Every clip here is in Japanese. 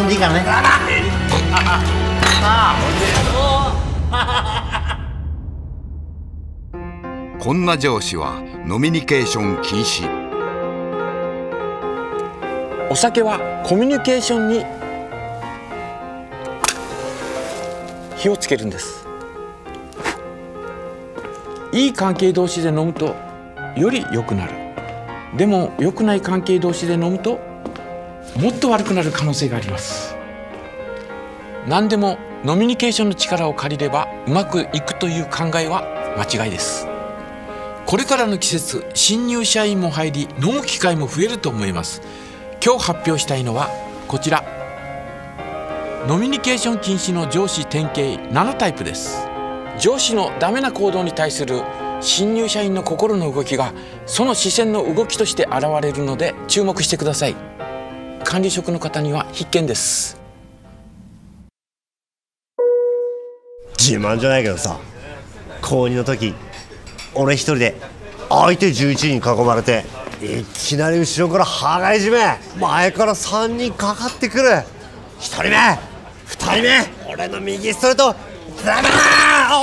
飲んでいいからね。 こんな上司はノミニケーション禁止。 お酒はコミュニケーションに火をつけるんです。いい関係同士で飲むとより良くなる。でも良くない関係同士で飲むともっと悪くなる可能性があります。何でもノミニケーションの力を借りればうまくいくという考えは間違いです。これからの季節、新入社員も入り飲む機会も増えると思います。今日発表したいのはこちら、ノミニケーション禁止の上司典型7タイプです。上司のダメな行動に対する新入社員の心の動きがその視線の動きとして現れるので注目してください。管理職の方には必見です。 自慢じゃないけどさ、高2の時俺一人で相手11人に囲まれて、いきなり後ろから羽交い締め、前から3人かかってくる。1人目2人目、俺の右ストレートダメだ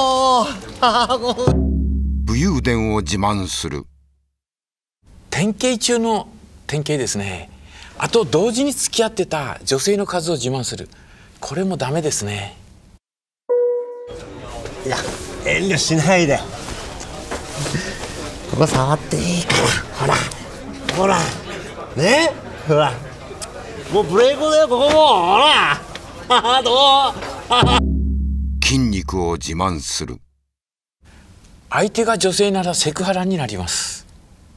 武勇伝を自慢する。 典型中の典型ですね。あと同時に付き合ってた女性の数を自慢する。これもダメですね。 いや、遠慮しないで。ここ触っていいから。ほらね、ほらもうブレイクだよ、ここもほらどう筋肉を自慢する。 相手が女性ならセクハラになります。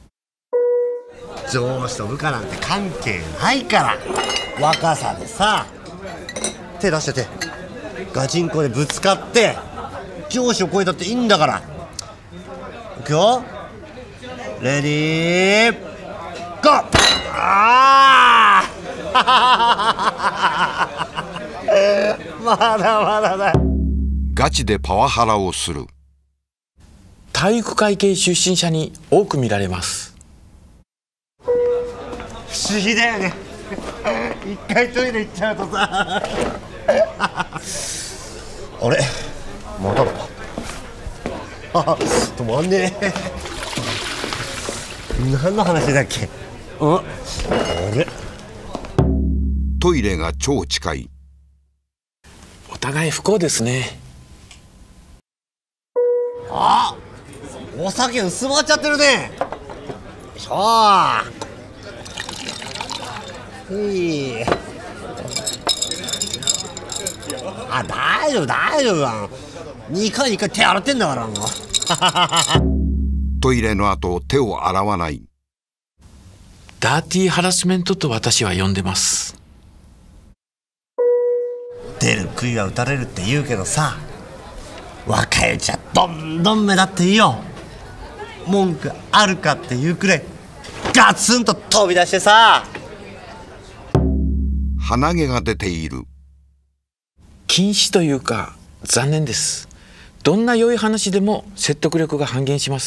上司と部下なんて関係ないから、若さでさ、手出しててガチンコでぶつかって上司を超えたっていいんだから。いくよ、レディーゴー。あまだまだだ。 ガチでパワハラをする。 体育会系出身者に多く見られます。 不思議だよね一回トイレ行っちゃうとさあれまただ止まんねえ。何の話だっけ。あれ、 トイレが超近い。 お互い不幸ですね。 あ、お酒薄まっちゃってるね。よいしょー。あ、大丈夫大丈夫。2回に1回手洗ってんだからもうトイレの後手を洗わない。 ダーティーハラスメントと私は呼んでます。 出る杭は打たれるって言うけどさ、若いうちはどんどん目立っていいよ。文句あるかっていうくらいガツンと飛び出してさ。 鼻毛が出ている。 禁止というか残念です。どんな良い話でも説得力が半減します。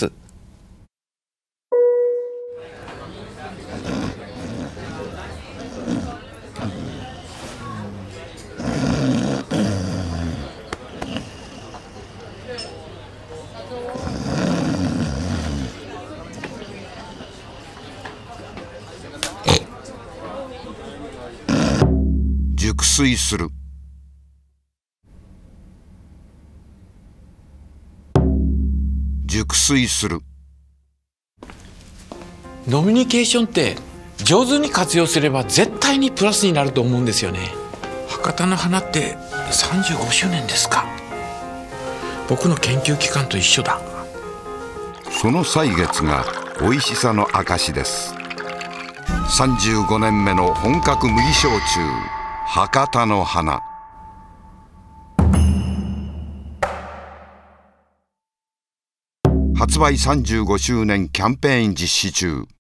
熟睡する。熟睡する。 ノミニケーションって上手に活用すれば絶対にプラスになると思うんですよね。博多の花って35周年ですか。僕の研究機関と一緒だ。 その歳月が美味しさの証です。35年目の本格麦焼酎、博多の花。発売35周年キャンペーン実施中。